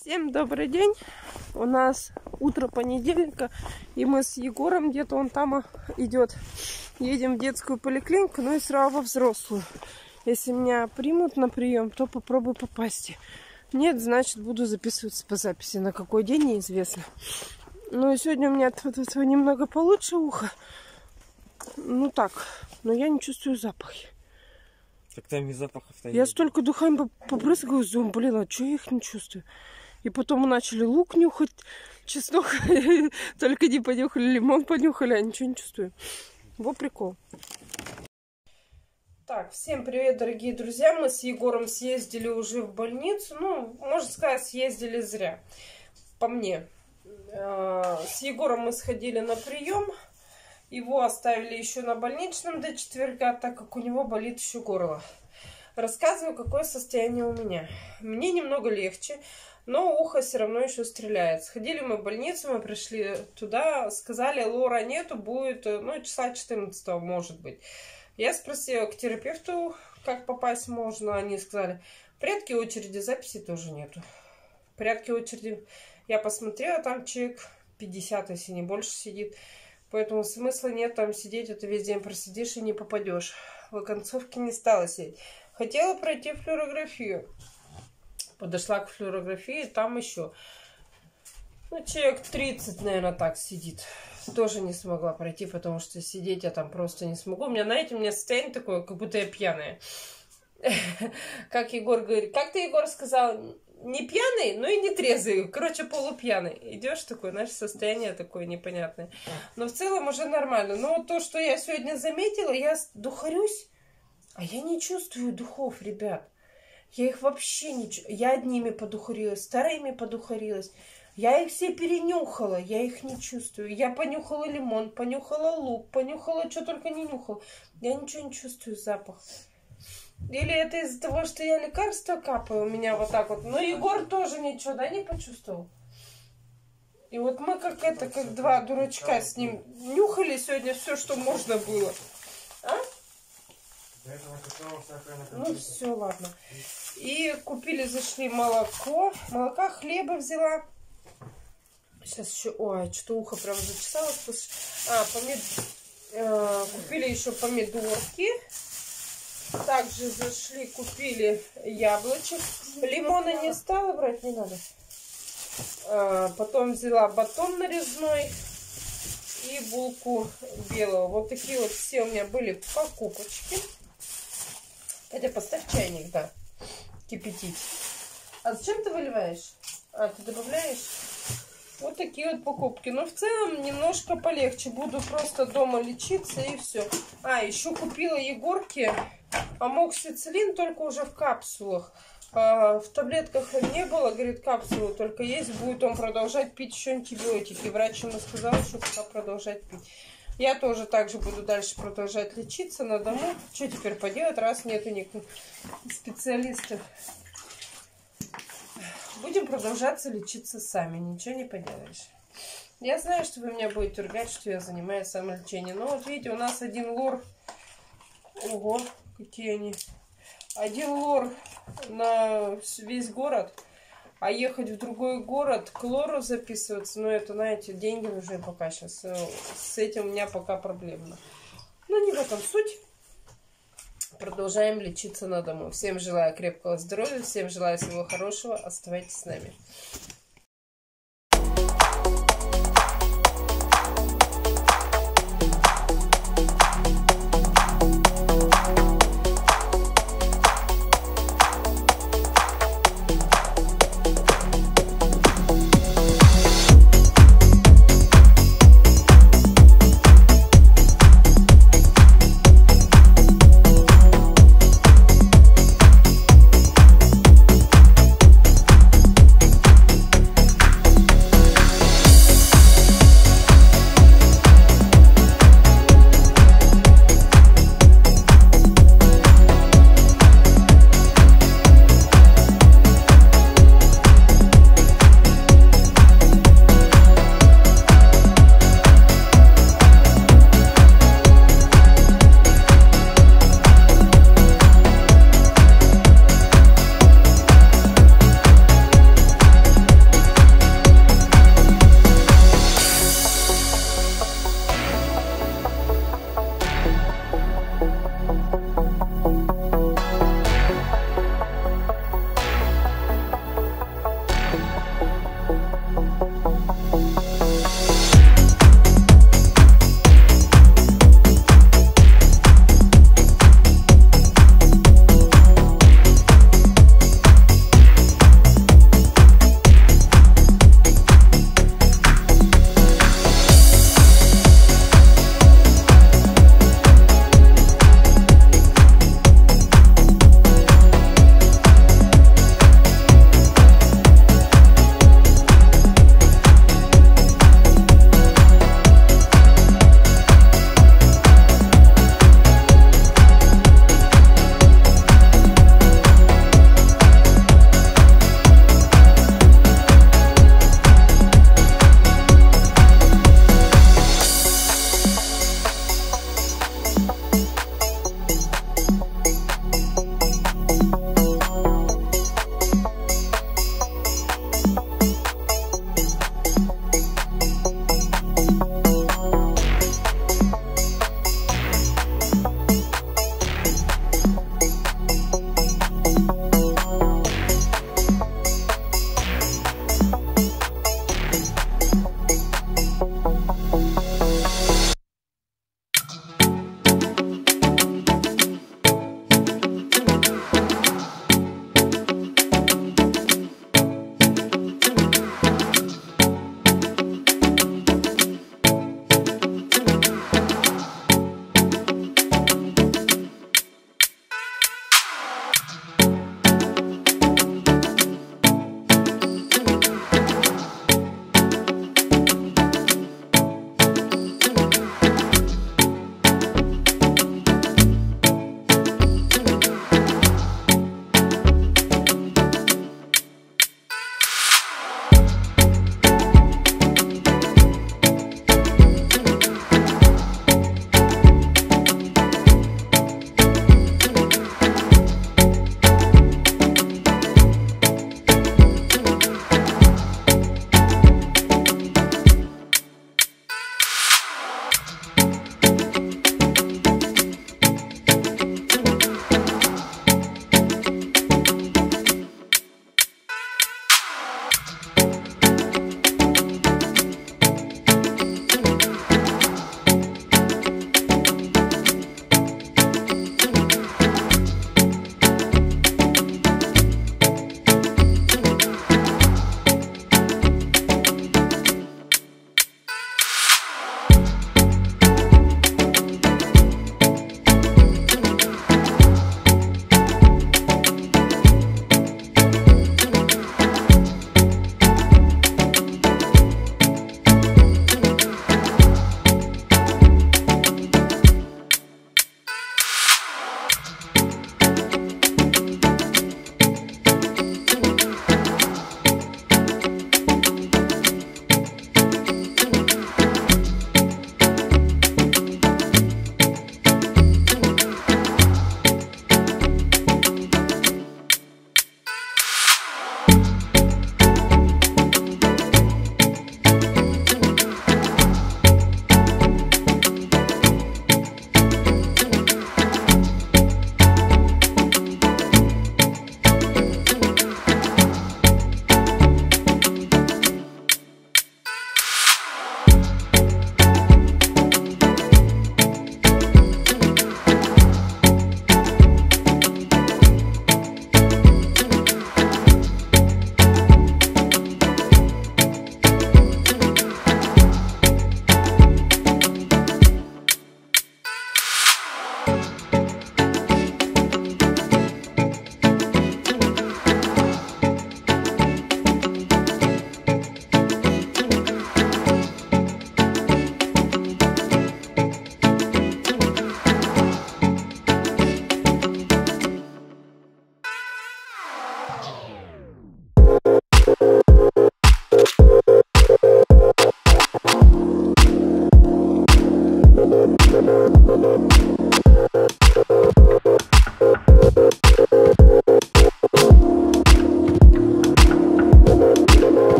Всем добрый день. У нас утро понедельника, и мы с Егором, где-то он там идет, едем в детскую поликлинику, ну и сразу во взрослую. Если меня примут на прием, то попробую попасть. Нет, значит, буду записываться по записи. На какой день, неизвестно. Ну и сегодня у меня немного получше ухо. Ну так, но я не чувствую запахи. Так там и запахов-то Я столько духами попрыскаю, блин, а что я их не чувствую? И потом мы начали лук нюхать, чеснок, только не понюхали, лимон понюхали, а ничего не чувствую. Вот прикол. Так, всем привет, дорогие друзья. Мы с Егором съездили уже в больницу. Ну, можно сказать, съездили зря. По мне. С Егором мы сходили на прием. Его оставили еще на больничном до четверга, так как у него болит еще горло. Рассказываю, какое состояние у меня. Мне немного легче, но ухо все равно еще стреляет. Сходили мы в больницу, мы пришли туда, сказали, лора нету, будет, ну, числа 14 может быть. Я спросила к терапевту, как попасть можно. Они сказали, в порядке очереди, записи тоже нету. В порядке очереди я посмотрела, там человек 50, если не больше сидит. Поэтому смысла нет там сидеть, это весь день просидишь и не попадешь. В оконцовке не стала сидеть. Хотела пройти флюорографию. Подошла к флюорографии, там еще. Ну, человек 30, наверное, так сидит. Тоже не смогла пройти, потому что сидеть я там просто не смогу. У меня состояние такое, как будто я пьяная. Как Егор говорит. Как ты, Егор, сказал? Не пьяный, но и не трезвый. Короче, полупьяный. Идешь такой, знаешь, состояние такое непонятное. Но в целом уже нормально. Но то, что я сегодня заметила, я духарюсь, а я не чувствую духов, ребят. Я их вообще не чувствую. Я одними подухарилась, вторыми подухарилась. Я их все перенюхала, я их не чувствую. Я понюхала лимон, понюхала лук, понюхала, что только не нюхала. Я ничего не чувствую, запах. Или это из-за того, что я лекарство капаю, у меня вот так вот. Но Егор тоже ничего, да, не почувствовал? И вот мы как два дурачка с ним нюхали сегодня все, что можно было. А? Ну все, ладно. И купили, зашли молока, хлеба взяла. Сейчас еще, ой, что ухо прям зачесалось. Купили еще помидорки. Также зашли, купили яблочек. Лимона не стала брать, не надо. Потом взяла батон нарезной и булку белого. Вот такие вот все у меня были покупочки. Хотя поставь чайник, да, кипятить. А зачем ты выливаешь? А, ты добавляешь? Вот такие вот покупки. Но в целом немножко полегче. Буду просто дома лечиться и все. А, еще купила Егорке амоксициллин, только уже в капсулах. В таблетках не было, говорит, капсулы только есть. Будет он продолжать пить еще антибиотики. Врач ему сказал, что пока продолжать пить. Я тоже также буду дальше продолжать лечиться на дому. Что теперь поделать, раз нету никаких специалистов? Будем продолжаться лечиться сами, ничего не поделаешь. Я знаю, что вы меня будете ругать, что я занимаюсь самолечением. Но вот видите, у нас один лор. Ого, какие они. Один лор на весь город. А ехать в другой город, к лору записываться, ну это, знаете, деньги нужны пока сейчас. С этим у меня пока проблемно. Но не в этом суть. Продолжаем лечиться на дому. Всем желаю крепкого здоровья, всем желаю всего хорошего. Оставайтесь с нами.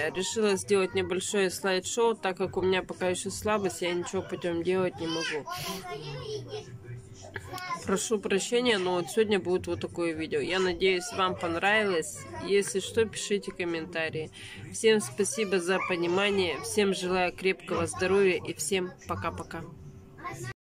решила сделать небольшое слайд-шоу, так как у меня пока еще слабость, я ничего путем делать не могу. Прошу прощения, но вот сегодня будет вот такое видео. Я надеюсь, вам понравилось. Если что, пишите комментарии. Всем спасибо за понимание, всем желаю крепкого здоровья и всем пока-пока.